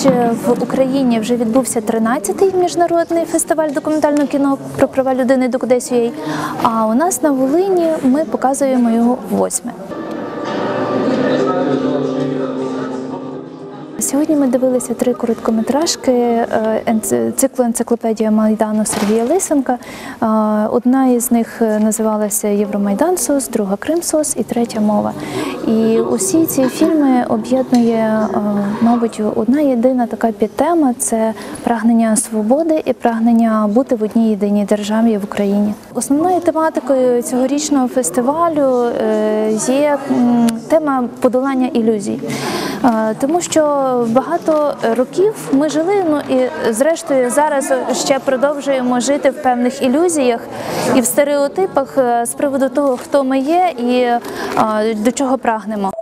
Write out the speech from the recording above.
в Україні вже відбувся 13-й міжнародний фестиваль документального кіно про права людини Докудесь.UA, а у нас на Волині ми показуємо його 8-ме. Сьогодні ми дивилися 3 короткометражки циклу «Енциклопедія Майдану» Сергія Лисенка. Одна із них називалася «Євромайдан СОС», друга «Крим СОС» і третя «Мова». І усі ці фільми об'єднує, мабуть, одна єдина така підтема – це прагнення свободи і прагнення бути в одній єдиній державі в Україні. Основною тематикою цьогорічного фестивалю є тема подолання ілюзій. Тому що багато років ми жили, і зрештою зараз ще продовжуємо жити в певних ілюзіях і в стереотипах з приводу того, хто ми є і до чого прагнемо.